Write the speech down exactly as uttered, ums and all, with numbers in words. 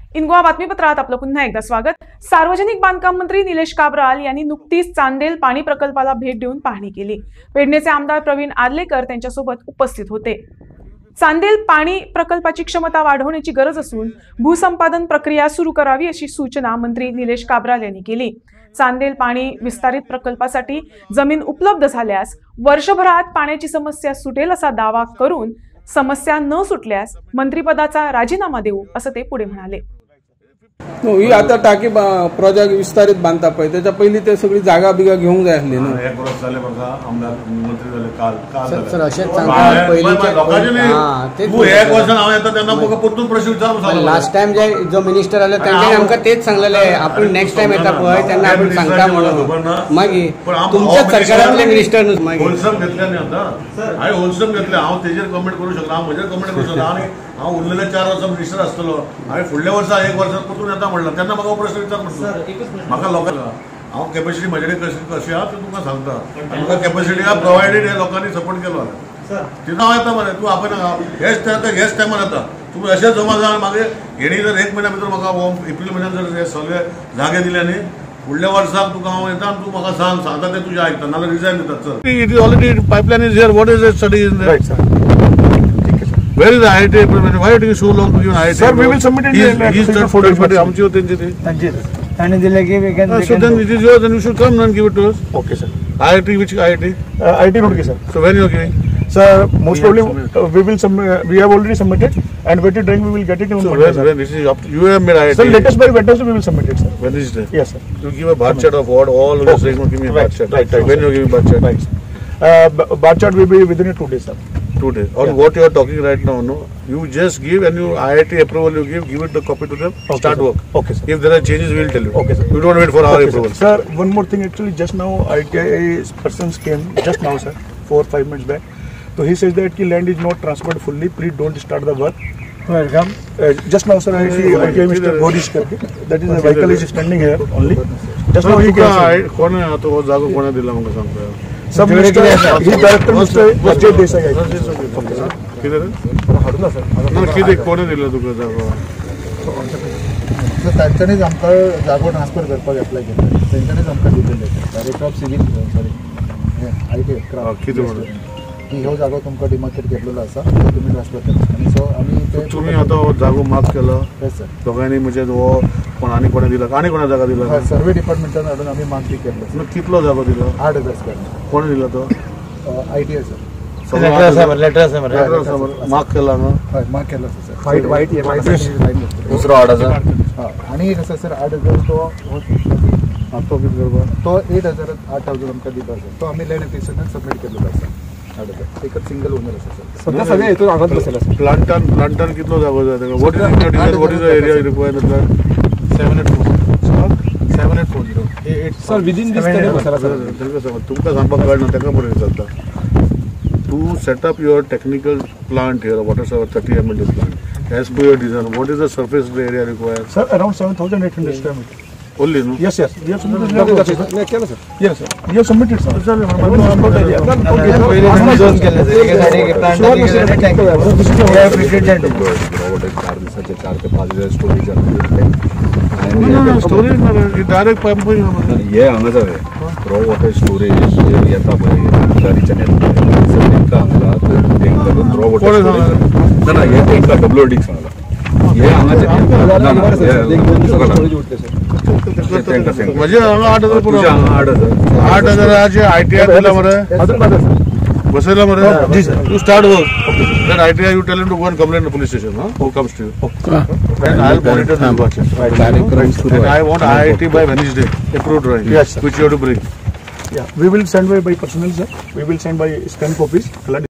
इनगोवा बातमीपत्रात आपलं पुन्हा एकदा स्वागत। सार्वजनिक बांधकाम मंत्री निलेश काब्राल यांनी नुकतीच चांदेल पाणी प्रकल्पाला भेट देऊन पाहणी केली। पेडणेचे आमदार प्रवीण आर्लेकर त्यांच्यासोबत उपस्थित होते। चांदेल पाणी प्रकल्पाची क्षमता वाढवण्याची गरज असून भूसंपादन प्रक्रिया सुरू करावी अशी सूचना मंत्री निलेश काब्राल यांनी केली। चांदेल पाणी विस्तारित प्रकल्पासाठी जमीन उपलब्ध झाल्यास वर्षभरात पाण्याची समस्या सुटेल असा दावा करून समस्या न सुटल्यास मंत्रिपदाचा राजीनामा देऊ असं ते पुढे म्हणाले। ही आता टाकी प्रोजेक्ट विस्तारित बांधता पळय त्याच्या पहिली ते सगळी जागा बिगा घेऊंक जाय आसली न्हू। एक वर्ष झाले बघा आमदार मंत्री झाले काल काल सर अशें सांगता पहिलीचे हां तू एक वर्ष हांव येता तेन्ना म्हाका परतून प्रश्न विचारूंक सांगलो। लास्ट टाइम जे जो मिनिस्टर आले तांणी आमकां तेच सांगलेले आपण नेक्स्ट टाइम येता पळय तेन्ना आपण सांगता म्हणून मागीर तुमच्या सरकारांतले मिनिस्टर न्हू मागीर होलसम घेतले न्ही आता हांवें होलसम घेतले हांव तेजेर कमेंट करूं शकना हांव म्हजेर कमेंट करूं शकना आनी हांव उरलेले चार वर्सां मिनिस्टर आसतलो हांवें फुडल्या वर्सा एक वर्सां परतून येता म्हणला तेन्ना म्हाका प्रश्न विचार म्हणटा म्हाका लोकांक हांव कॅपॅसिटी म्हजे कडेन कशी कशी आहा तें तुमकां सांगता म्हाका कॅपॅसिटी आहा प्रोवायडेड हे लोकांनी सपोर्ट केलो तिथं हांव येता मरे तूं आपण हेच हेच टायमार येता तुमी अशें जमा जा मागीर हेणी जर एक म्हयन्या भितर म्हाका एप्रील म्हयन्यान जर हे सगळे जागे दिले न्ही फुडल्या वर्साक तुका हांव येता आनी तूं म्हाका सांग सांगता तें तुजें आयकता नाल्यार रिजायन दितात sir it is already pipeline is here what is the study in right sir Where is the I T? Why are you so long to give I T? Sir, we will submit it. He is not for it. आमची होते तिथे. And दिले की we can. So then it is yours, and you should come and give it to us. Okay, sir. I T, which I T? Uh, I T Roorkee, sir. So when you are giving? Sir, most probably uh, we will submit. Uh, we have already submitted, and waited drawing we will get it in. So when, when this is up to you have made I T. Sir, latest by Wednesday we will submit it, sir. When is it? Yes, sir. You give a bar chart of what all of the things. Give me a bar chart. Right, right. When you give bar chart? Right. Uh, bar chart will be within two days, sir. Two days. On what you are talking right now, no? You just give and you I I T approval you give, give it the copy to them, okay, start sir. work. Okay, sir. If there are changes, we will tell you. Okay, sir. You don't wait for our okay, approval. Sir. sir, one more thing actually, just now I T I persons came just now, sir, four five minutes back. So he says that the land is not transferred fully. Please don't start the work. Welcome. Uh, just now, sir, I see I T I Mister Godish karke. That is the vehicle is standing here only. Just now he came. कौन है तो वो जागो कौन दिला मुझे सांगता है सब minister ही डायरेक्टर मिस्टर अजय देसाई आहे किधर है हडला सर ना किधर कोण दिला तुका जागो सर त्यांच्यानेच आमकां जागो ट्रान्सफर करपाक एप्लाय केला त्यांच्यानेच आमकां दिलेले director of civil sorry I T कितें म्हणून की ह्यो जागो तुमकां डिमार्केट केल्लो आसा तो तुमी ट्रान्सफर करा आनी सो आमी ते तुम्ही आता जागो माफ केला येस सर दोघांनी म्हणजे वो कोणानी कोणा दिला आणि कोणा जागा दिला सर्वे डिपार्टमेंटान हाडून आमी मागणी केल्लो कितलो जागो दिला आठ हजार स्क्वेअर कोण दिला तो I T I sir letter आसा मरे माफ केला ना हय माग केला सर व्हाईट व्हाईट दुसरो आठ हजार आनी एक आसा सर आठ हजार तो तो किती करपा तो एट हजार आठ थावजंड आमकां दिता सर तो आमी लँड एप्लिकेशनान सबमीट केल्लो आसा एकच सिंगल ओनर आसा सर सध्या सगळे हेतून आगात बसला सर प्लांटान प्लांटान कितलो जागो जाय तेका what is the what is the area required seven eight four seven eight four zero sir within this कडे बसला सर तुमकां सांगपाक कळना तेका बरें विचारता to set up your technical plant here what is our thirty M L plant as per your design what is the surface area required sir around seven thousand eight hundred square metre only no yes yes we have submitted sir yes sir we have submitted sir sir zone केले sir एक गाडी के plant के tank we have fitted that road एक चार दिवसाचे चार ते पाच दिवस स्टोरेज आहे स्टोरेज मध्ये डायरेक्ट पाईप मध्ये ये हांगा जावे रो वॉटर स्टोरेज येता पळय गाडीच्या नेट सर नेमका हांगा एक रो वॉटर ना ना ये एक डब्ल्यू डी सांगला ये हांगा ना ना स्टोरेज उठले सर म्हणजे आठ हजार पुरा आठ हजार आठ हजाराचे आय टी आय दिला मरे बसयला मरे जी sir you start work then I T I you tell him to go and complain to police station हां who comes to you then I will monitor the work direct crimes to I want I T by Wednesday approved drawing yes which you have to bring yeah we will send by by personnel sir we will send by scan copies